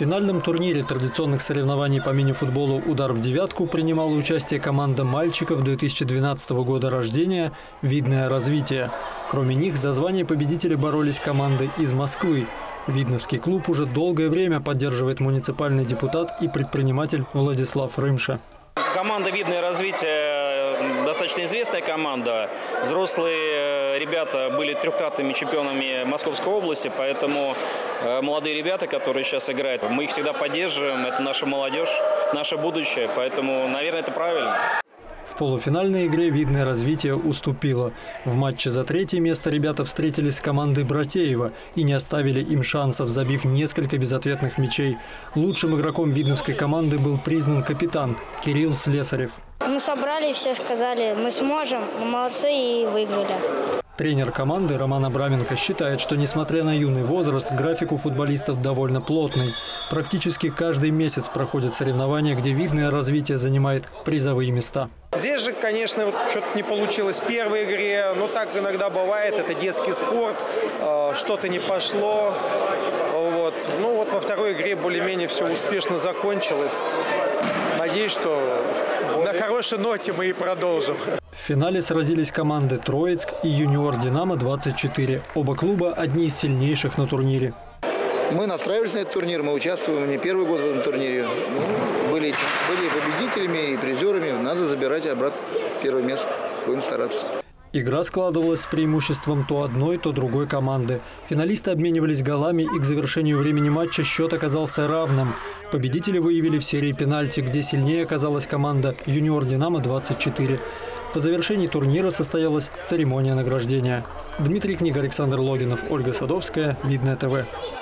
финальном турнире традиционных соревнований по мини-футболу «Удар в девятку» принимала участие команда мальчиков 2012 года рождения «Видное развитие». Кроме них за звание победителя боролись команды из Москвы. Видновский клуб уже долгое время поддерживает муниципальный депутат и предприниматель Владислав Рымша. Команда «Видное развитие» достаточно известная команда. Взрослые ребята были трехкратными чемпионами Московской области, поэтому молодые ребята, которые сейчас играют, мы их всегда поддерживаем. Это наша молодежь, наше будущее, поэтому, наверное, это правильно. В полуфинальной игре «Видное развитие» уступило. В матче за третье место ребята встретились с командой Братеева и не оставили им шансов, забив несколько безответных мячей. Лучшим игроком видновской команды был признан капитан Кирилл Слесарев. Мы собрали, все сказали, мы сможем, мы молодцы и выиграли. Тренер команды Роман Абраменко считает, что несмотря на юный возраст, график у футболистов довольно плотный. Практически каждый месяц проходят соревнования, где видное развитие занимает призовые места. Здесь же, конечно, что-то не получилось в первой игре, но так иногда бывает, это детский спорт, что-то не пошло. Ну вот во второй игре более-менее все успешно закончилось. Надеюсь, что на хорошей ноте мы и продолжим. В финале сразились команды «Троицк» и «Юниор Динамо-24». Оба клуба – одни из сильнейших на турнире. Мы настраивались на этот турнир, мы участвуем не первый год в этом турнире. Были победителями и призерами. Надо забирать обратно первое место. Будем стараться. Игра складывалась с преимуществом то одной, то другой команды. Финалисты обменивались голами, и к завершению времени матча счет оказался равным. Победители выявили в серии пенальти, где сильнее оказалась команда «Юниор Динамо-24». По завершении турнира состоялась церемония награждения. Дмитрий Книга, Александр Логинов, Ольга Садовская, Видное ТВ.